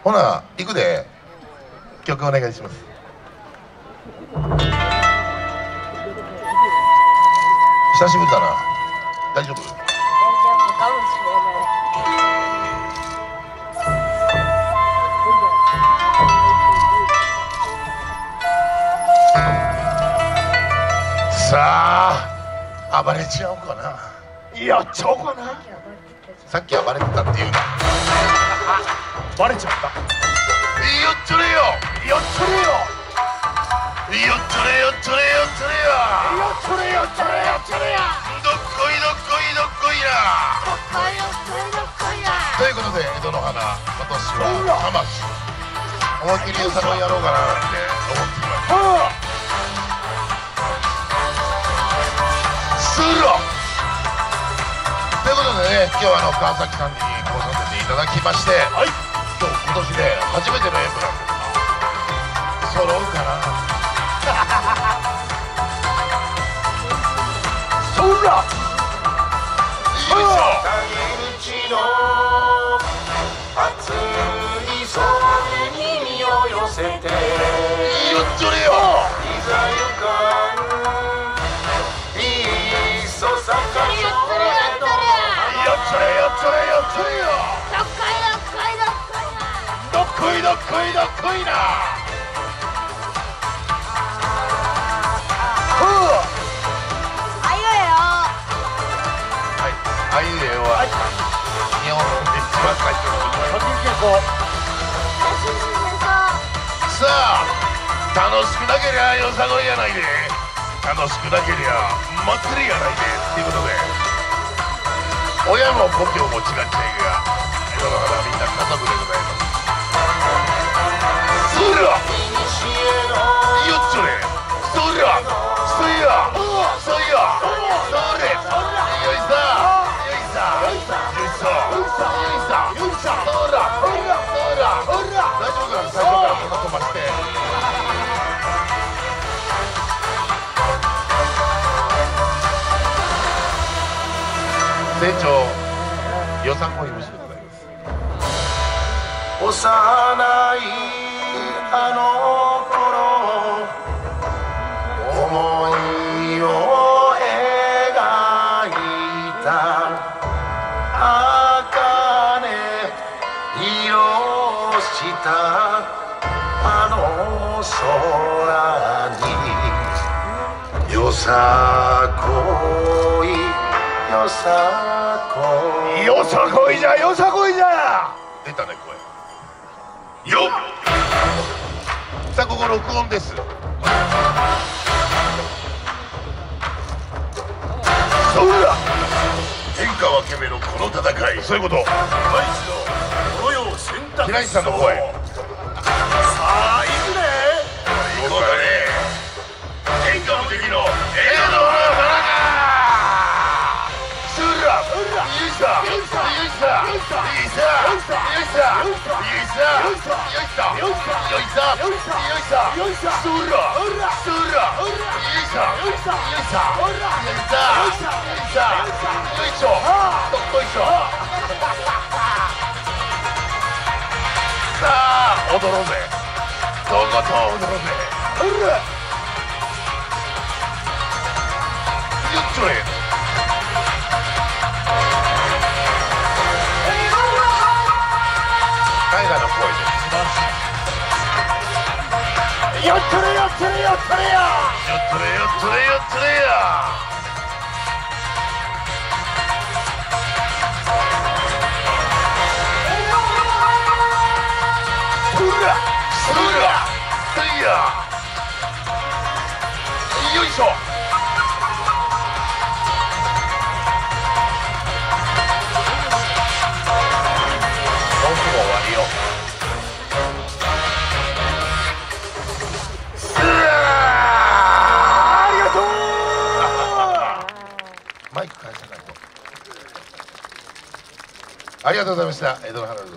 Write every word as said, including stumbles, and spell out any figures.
ほな行くで。曲お願いします。久しぶりだな。大丈夫？大丈夫かもしれない。さあ暴れちゃおうかな。やっちゃおうかな。さっき暴れてたって言うな。バレちゃった。よっちょれよよっちょれよよっちょれよっちょれよっちょれよよっちょれよっちょれよっちょれやどっこいどっこいどっこいやどっこいどっこいどっこいやということで江戸の花今年は玉木思いっきりよさこいやろうかなって思っていますすろということでね今日はあの川崎さんに来させていただきましてはい今日今年で初めての演舞なんです揃うかなそらよいしょ口の熱い袖に身を寄せてよっちょれよいざゆかんいっそさかしょうへとよっちょれよっちょれよっちょれよどっこいどっこいどっこいどっこいどっこいどっこいなあいうえおは日本で一番最初のさあ楽しくなけりゃよさこいやないで楽しくなけりゃ祭りやないでっていうことで親も故郷も違っちゃいが江戸の花みんな家族でございますそらよっちょれそらそやそやそれよいさよいさよいさよいさよいさそらそら大丈夫かな最初からこんな飛ばして成長よさこい節でございます幼いあの頃思いを描いた茜色したあの空によさこいよさこいよさこいじゃよさこいじゃ出たね声よっさあここ録音ですそら天下分け目のこの戦いそういうこと平石さんの声さあいくね行こうかね天下無敵の江戸の花がすらよいさよいさよいさよいさよいさよいさよいさよいさよいさよいさよいさよいさすらすらよいさよいさよいさよいさよいさよいしょどっこいしょさあ踊ろうぜとことん踊ろうぜよっちょれ大河の声で素晴らしいよっちょれよっちょれよっちょれやよっちょれよっちょれよっちょれやそらそやよいしょもうすぐ終わりよありがとうマイク返さないとありがとうございました江戸の花でございます。